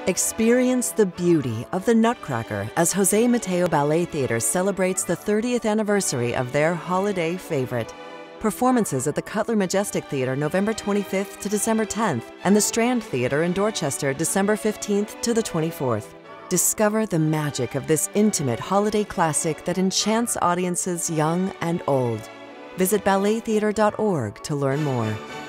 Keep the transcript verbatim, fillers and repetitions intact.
Experience the beauty of the Nutcracker as Jose Mateo Ballet Theatre celebrates the thirtieth anniversary of their holiday favorite. Performances at the Cutler Majestic Theatre November twenty-fifth to December tenth and the Strand Theatre in Dorchester December fifteenth to the twenty-fourth. Discover the magic of this intimate holiday classic that enchants audiences young and old. Visit ballet theatre dot org to learn more.